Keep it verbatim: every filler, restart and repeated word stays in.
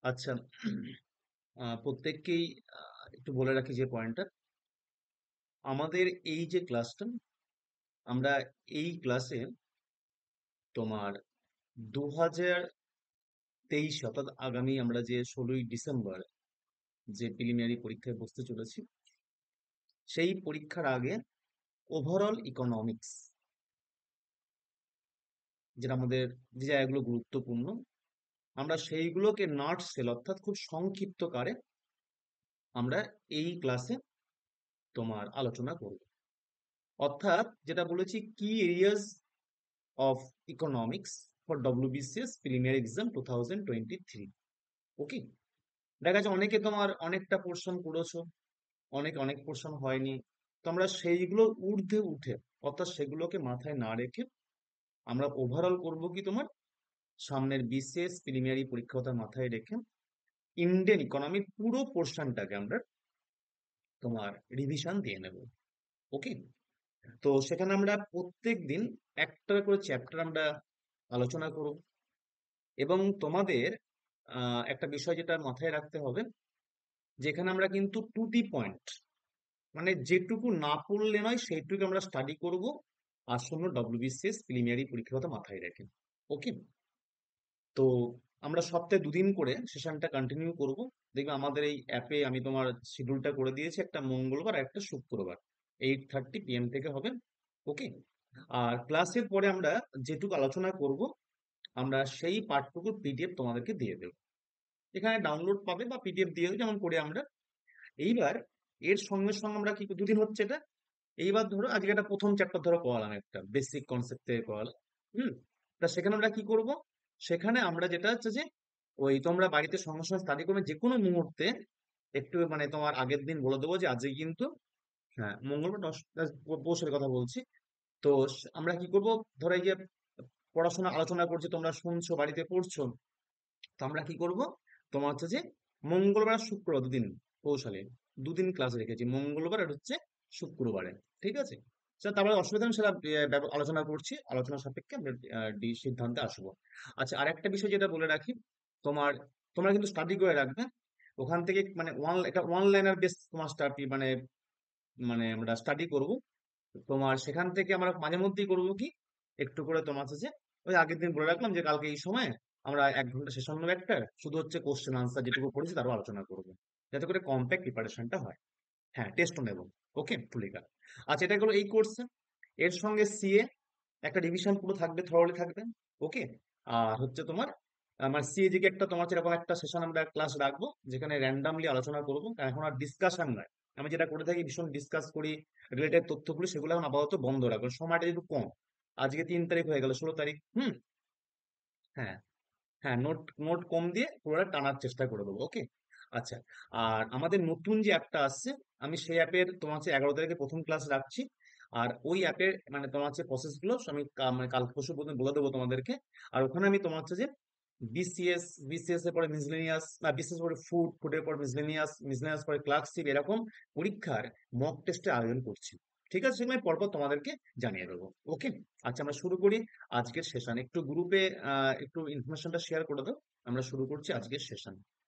আচ্ছা, আহ, প্রত্যেককেই আহ, একটু বলে রাখি যে পয়েন্টটা, আমাদের এই যে ক্লাসটা, আমরা এই ক্লাসে তোমার দু হাজার তেইশ অর্থাৎ আগামী আমরা যে ষোলোই ডিসেম্বর যে প্রিলিমিনারি পরীক্ষায় বসতে চলেছি, সেই পরীক্ষার আগে ওভারঅল ইকোনমিক্স, যেটা আমাদের যে জায়গাগুলো গুরুত্বপূর্ণ, আমরা সেইগুলোকে নট সেল অর্থাৎ খুব সংক্ষিপ্তকারে আমরা এই ক্লাসে তোমার আলোচনা করব। অর্থাৎ যেটা বলেছি, key areas of economics for WBCS preliminary exam two thousand twenty three. Okay, দেখা যাচ্ছে অনেকে তোমার অনেকটা পোর্শন করেছো, অনেক অনেক পোর্শন হয়নি। তো আমরা সেইগুলো ঊর্ধ্বে উঠে, অর্থাৎ সেগুলোকে মাথায় না রেখে আমরা ওভারঅল করব কি তোমার সামনের বিসিএস প্রিলিমিনারি পরীক্ষা কথা মাথায় রেখে ইন্ডিয়ান ইকোনমির পুরো পোর্শনটাকে আমরা তোমার রিভিশন দিয়ে নেব। ওকে, তো সেখানে আমরা প্রত্যেক দিন একটা করে চ্যাপ্টার আমরা আলোচনা করব। এবং তোমাদের আহ, একটা বিষয় যেটা মাথায় রাখতে হবে, যেখানে আমরা কিন্তু টু দি পয়েন্ট, মানে যেটুকু না পড়লে নয় সেইটুকু আমরা স্টাডি করব আসন্ন ডব্লিউবিসিএস প্রিলিমিনারি পরীক্ষার কথা মাথায় রেখে। ওকে, তো আমরা সপ্তাহে দুদিন করে সেশনটা কন্টিনিউ করব। দেখবে আমাদের এই অ্যাপে আমি তোমার শিডিউলটা করে দিয়েছি, একটা মঙ্গলবার আর একটা শুক্রবার, এইট থার্টি পিএম থেকে হবে। ওকে, আর ক্লাসের পরে আমরা যেটুকু আলোচনা করব, আমরা সেই পাঠটুকুর পিডিএফ তোমাদেরকে দিয়ে দেবো। এখানে ডাউনলোড পাবে বা পিডিএফ দিয়ে দেবে, যেমন করে আমরা এইবার এর সঙ্গে সঙ্গে আমরা কি দুদিন হচ্ছে এটা, এইবার ধরো আজকে একটা প্রথম চ্যাপ্টার ধরো করালাম, একটা বেসিক কনসেপ্ট থেকে করালাম। হুম, তা সেখানে আমরা কি করব, সেখানে আমরা যেটা হচ্ছে যে ওই তোমরা বাড়িতে সঙ্গে সঙ্গে স্টাডি করবে যে কোনো মুহূর্তে, একটু মানে তোমার আগের দিন বলে দেবো যে আজকে কিন্তু, হ্যাঁ মঙ্গলবার দশটা পৌষের কথা বলছি। তো স- আমরা কি করব, ধরো এই যে পড়াশোনা আলোচনা করছি, তোমরা শুনছো বাড়িতে পড়ছো, তো আমরা কি করব, তোমার হচ্ছে যে মঙ্গলবার আর শুক্রবার দুদিন কৌশলে দুদিন ক্লাস রেখেছি, মঙ্গলবার আর হচ্ছে শুক্রবারে। ঠিক আছে, সেটা তারপরে অসুবিধা নেই, সেটা আহ, ব্যাপ- আলোচনা করছি, আলোচনা সাপেক্ষে আমরা আহ, ডি- সিদ্ধান্তে আসবো। আচ্ছা, আর একটা বিষয় যেটা বলে রাখি, তোমার তোমরা কিন্তু স্টাডি করে রাখবে ওখান থেকে, মানে ওয়ান এটা ওয়ান লাইনার বেস তোমার স্টাডি, মানে মানে আমরা স্টাডি করব। তোমার সেখান থেকে আমরা মাঝে মধ্যেই করবো কি, একটু করে তোমার হচ্ছে যে ওই আগের দিন বলে রাখলাম যে কালকে এই সময় আমরা এক ঘন্টা সেশন নেবো, একটা শুধু হচ্ছে কোশ্চেন আনসার যেটুকু পড়েছি তারও আলোচনা করবো, যাতে করে কম্প্যাক্ট প্রিপারেশনটা হয়। হ্যাঁ, টেস্টও নেব। ওকে, ফুলিকা। আচ্ছা, এটা গেলো এই কোর্সে। এর সঙ্গে সিএ একটা রিভিশন পুরো থাকবে, থরলি থাকবে। ওকে, আর হচ্ছে তোমার আমার সিএজিকে একটা তোমার সেরকম একটা সেশন আমরা ক্লাস রাখবো, যেখানে র্যান্ডামলি আলোচনা করবো, কারণ এখন আর ডিসকাশন নয়। আমি যেটা করে থাকি ভীষণ ডিসকাস করি রিলেটেড তথ্যগুলো, সেগুলো এখন আপাতত বন্ধ রাখবো, সময়টা একটু কম। আজকে তিন তারিখ হয়ে গেল, ষোলো তারিখ। হুম, হ্যাঁ, হ্যাঁ, নোট নোট কম দিয়ে পুরোটা টানার চেষ্টা করে দেবো। ওকে, আচ্ছা। আর আমাদের নতুন যে অ্যাপটা আসছে, আমি সেই অ্যাপের তোমার হচ্ছে এগারো তারিখে প্রথম ক্লাস রাখছি। আর ওই অ্যাপের মানে তোমার হচ্ছে প্রসেস গুলো আমি কা- মানে কাল পরশু পর্যন্ত বলে দেবো তোমাদেরকে। আর ওখানে আমি তোমার হচ্ছে যে বিসিএস, বিসিএস এর পরে মিসলেনিয়াস, বা বিসিএস পরে ফুড, ফুডের পর মিসলেনিয়াস, মিসলেনিয়াস পরে ক্লার্কশিপ, এরকম পরীক্ষার মক টেস্টের আয়োজন করছি। ঠিক আছে, সেগুলো আমি পরপর তোমাদেরকে জানিয়ে দেবো। ওকে, আচ্ছা আমরা শুরু করি আজকের সেশন। একটু গ্রুপে আহ একটু ইনফরমেশনটা শেয়ার করে দাও, আমরা শুরু করছি আজকের সেশন।